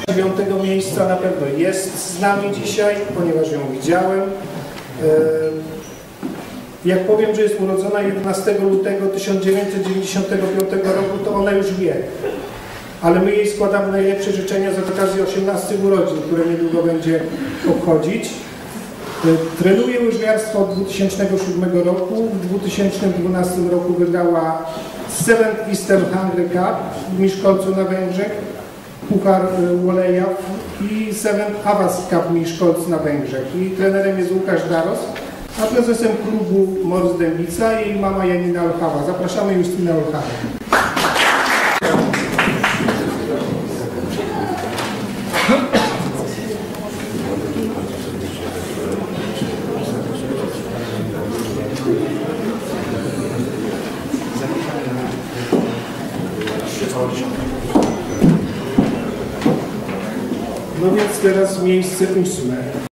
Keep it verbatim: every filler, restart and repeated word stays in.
Dziewiątego miejsca na pewno jest z nami dzisiaj, ponieważ ją widziałem. Jak powiem, że jest urodzona jedenastego lutego tysiąc dziewięćset dziewięćdziesiątego piątego roku, to ona już wie. Ale my jej składamy najlepsze życzenia z okazji osiemnastych urodzin, które niedługo będzie obchodzić. Trenuje łyżwiarstwo od dwa tysiące siódmego roku. W dwa tysiące dwunastym roku wygrała Seventh Eastern Hungry Cup w Miszkolcu na Węgrzech, Puchar Wolejaw i Seventh Havas Cup Miszkolc na Węgrzech. I trenerem jest Łukasz Daros, a prezesem klubu Mors Dębica jej mama Janina Olchawa. Zapraszamy Justynę Olchawę. No więc teraz miejsce ósme.